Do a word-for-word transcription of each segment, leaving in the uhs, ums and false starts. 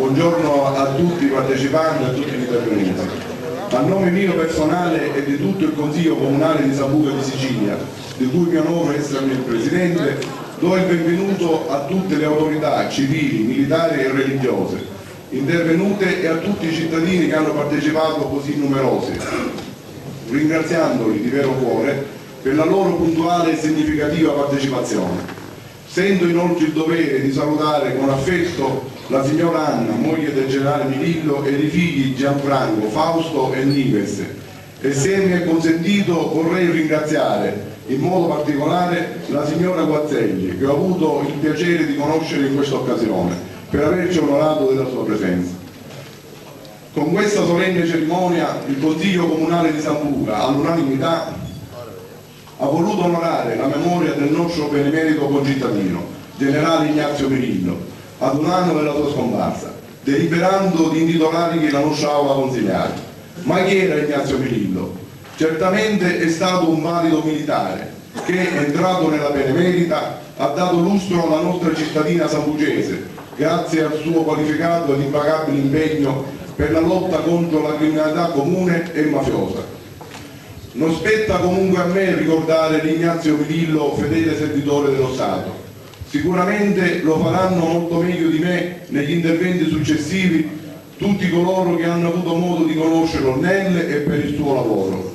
buongiorno a tutti i partecipanti e a tutti gli intervenuti. A nome mio personale e di tutto il Consiglio Comunale di Sambuca di Sicilia, di cui mi onoro esserne il Presidente, do il benvenuto a tutte le autorità civili, militari e religiose intervenute e a tutti i cittadini che hanno partecipato così numerosi, ringraziandoli di vero cuore per la loro puntuale e significativa partecipazione. Sento inoltre il dovere di salutare con affetto la signora Anna, moglie del generale Milillo, e i figli Gianfranco, Fausto e Nives, e se mi è consentito vorrei ringraziare in modo particolare la signora Guazzelli, che ho avuto il piacere di conoscere in questa occasione, per averci onorato della sua presenza. Con questa solenne cerimonia il Consiglio Comunale di Sambuca, all'unanimità, ha voluto onorare la memoria del nostro benemerito concittadino, generale Ignazio Milillo, ad un anno della sua scomparsa, deliberando di intitolargli la nostra aula consiliare. Ma chi era Ignazio Milillo? Certamente è stato un valido militare che, entrato nella Benemerita, ha dato lustro alla nostra cittadina sambucese, grazie al suo qualificato ed impagabile impegno per la lotta contro la criminalità comune e mafiosa. Non spetta comunque a me ricordare l'Ignazio Milillo fedele servitore dello Stato. Sicuramente lo faranno molto meglio di me negli interventi successivi tutti coloro che hanno avuto modo di conoscerlo nel e per il suo lavoro.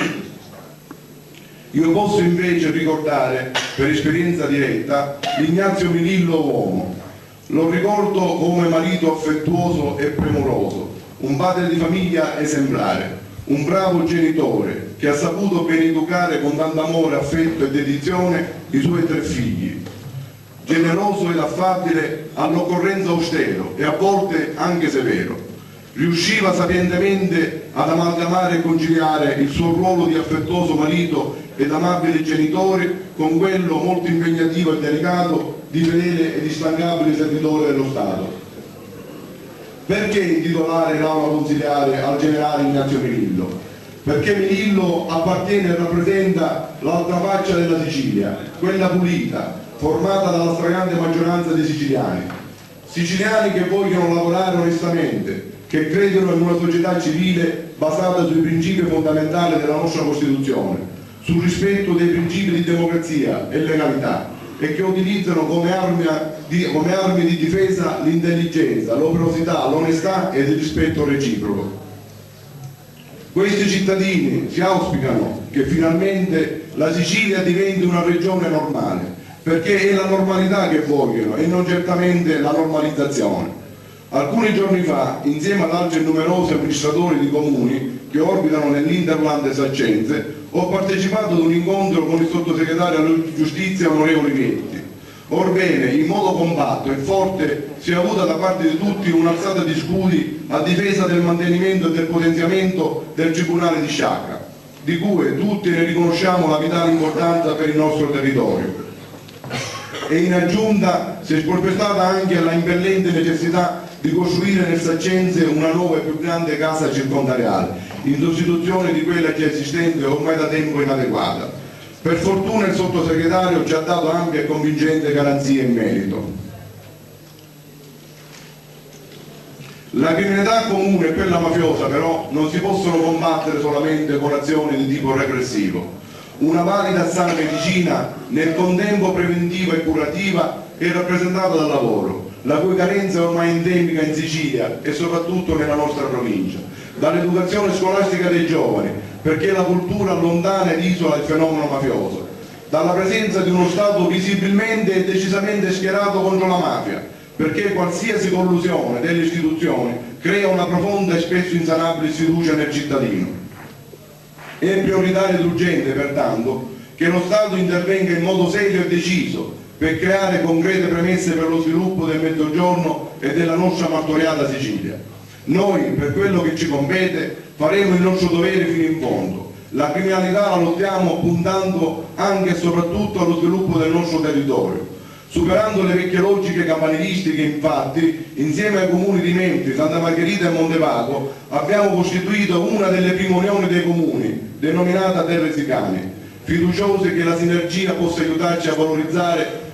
Io posso invece ricordare, per esperienza diretta, l'Ignazio Milillo uomo. Lo ricordo come marito affettuoso e premuroso, un padre di famiglia esemplare, un bravo genitore che ha saputo ben educare con tanto amore, affetto e dedizione i suoi tre figli. Generoso ed affabile, all'occorrenza austero e a volte anche severo. Riusciva sapientemente ad amalgamare e conciliare il suo ruolo di affettuoso marito ed amabile genitore con quello molto impegnativo e delicato di fedele ed instancabile servitore dello Stato. Perché intitolare l'aula consiliare al generale Ignazio Milillo? Perché Milillo appartiene e rappresenta l'altra faccia della Sicilia, quella pulita, formata dalla stragrande maggioranza dei siciliani. Siciliani che vogliono lavorare onestamente, che credono in una società civile basata sui principi fondamentali della nostra Costituzione, sul rispetto dei principi di democrazia e legalità, e che utilizzano come armi di, come armi di difesa l'intelligenza, l'operosità, l'onestà ed il rispetto reciproco. Questi cittadini si auspicano che finalmente la Sicilia diventi una regione normale, perché è la normalità che vogliono e non certamente la normalizzazione. Alcuni giorni fa, insieme ad altri numerosi amministratori di comuni che orbitano nell'Interland saccense, ho partecipato ad un incontro con il sottosegretario alla giustizia onorevole Vietti. Orbene, in modo compatto e forte si è avuta da parte di tutti un'alzata di scudi a difesa del mantenimento e del potenziamento del Tribunale di Sciacca, di cui tutti ne riconosciamo la vitale importanza per il nostro territorio. E in aggiunta si è spolversata anche la impellente necessità di costruire nel Saccense una nuova e più grande casa circondariale, in sostituzione di quella già esistente ormai da tempo inadeguata. Per fortuna il sottosegretario ci ha dato ampie e convincenti garanzie in merito. La criminalità comune e quella mafiosa però non si possono combattere solamente con azioni di tipo repressivo. Una valida e sana medicina, nel contempo preventiva e curativa, è rappresentata dal lavoro, la cui carenza è ormai endemica in Sicilia e soprattutto nella nostra provincia, dall'educazione scolastica dei giovani, perché la cultura allontana ed isola il fenomeno mafioso, dalla presenza di uno Stato visibilmente e decisamente schierato contro la mafia, perché qualsiasi collusione delle istituzioni crea una profonda e spesso insanabile sfiducia nel cittadino. È prioritario ed urgente, pertanto, che lo Stato intervenga in modo serio e deciso per creare concrete premesse per lo sviluppo del Mezzogiorno e della nostra martoriata Sicilia. Noi, per quello che ci compete, faremo il nostro dovere fino in fondo. La criminalità la lottiamo puntando anche e soprattutto allo sviluppo del nostro territorio, superando le vecchie logiche campanilistiche. Infatti, insieme ai comuni di Melfi, Santa Margherita e Montevago, abbiamo costituito una delle prime unioni dei comuni, denominata Terre Sicane, fiduciosi che la sinergia possa aiutarci a valorizzare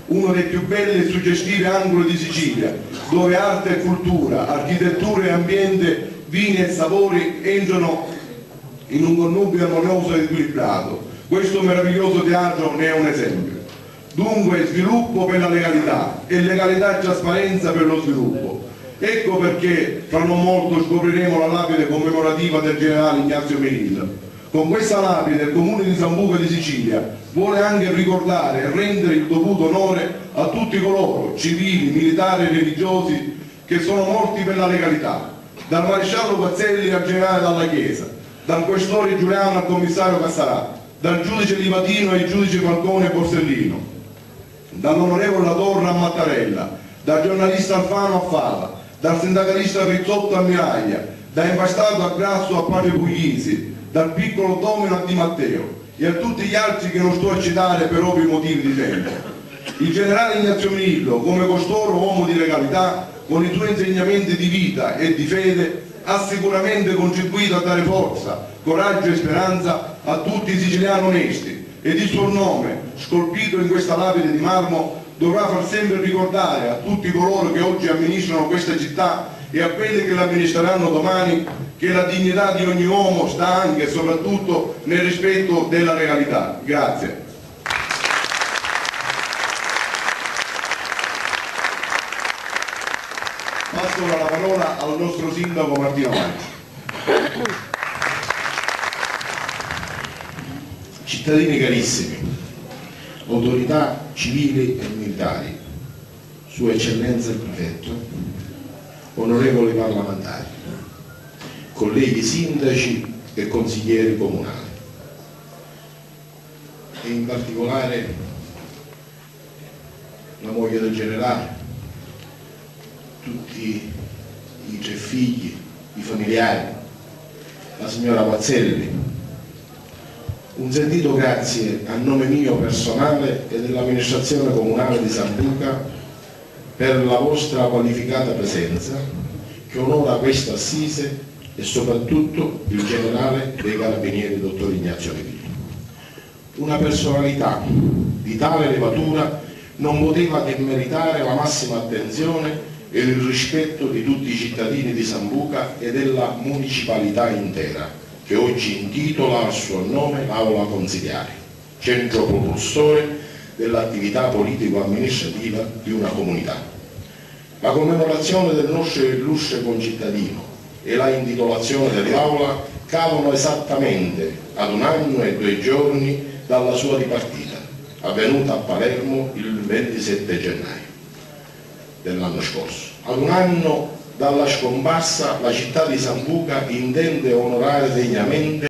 uno dei più belli e suggestivi angoli di Sicilia, dove arte e cultura, architettura e ambiente, vini e sapori entrano in un connubio armonioso ed equilibrato. Questo meraviglioso teatro ne è un esempio. Dunque sviluppo per la legalità e legalità e trasparenza per lo sviluppo. Ecco perché fra non molto scopriremo la lapide commemorativa del generale Ignazio Melillo. Con questa lapide il Comune di Sambuca di Sicilia vuole anche ricordare e rendere il dovuto onore a tutti coloro, civili, militari e religiosi, che sono morti per la legalità, dal maresciallo Pazzelli al generale Dalla Chiesa, dal questore Giuliano al commissario Cassarà, dal giudice Livatino ai giudici Falcone e Borsellino, dall'onorevole La Torre a Mattarella, dal giornalista Alfano a Fava, dal sindacalista Rizzotto a Miraglia, da Impastato a Grasso a Padre Puglisi, dal piccolo Domino a Di Matteo e a tutti gli altri che non sto a citare per ovvi motivi di tempo. Il generale Ignazio Melillo, come costoro uomo di legalità, con i suoi insegnamenti di vita e di fede, ha sicuramente contribuito a dare forza, coraggio e speranza a tutti i siciliani onesti, ed il suo nome, scolpito in questa lapide di marmo, dovrà far sempre ricordare a tutti coloro che oggi amministrano questa città e a quelli che l'amministreranno domani che la dignità di ogni uomo sta anche e soprattutto nel rispetto della legalità. Grazie. Passo la parola al nostro sindaco Martino Manci. Cittadini carissimi, autorità civili e militari, Sua Eccellenza il Prefetto, onorevoli parlamentari, colleghi sindaci e consiglieri comunali e in particolare la moglie del generale, tutti i tre figli, i familiari, la signora Pazzelli. Un sentito grazie a nome mio personale e dell'amministrazione comunale di Sambuca per la vostra qualificata presenza che onora questa assise e soprattutto il generale dei Carabinieri dottor Ignazio Melillo. Una personalità di tale levatura non poteva che meritare la massima attenzione e il rispetto di tutti i cittadini di Sambuca e della municipalità intera, che oggi intitola al suo nome l'Aula Consiliare, centro propulsore dell'attività politico-amministrativa di una comunità. La commemorazione del nostro illustre concittadino e la intitolazione dell'Aula cadono esattamente ad un anno e due giorni dalla sua dipartita, avvenuta a Palermo il ventisette gennaio dell'anno scorso. Ad un anno dalla scomparsa, la città di Sambuca intende onorare degnamente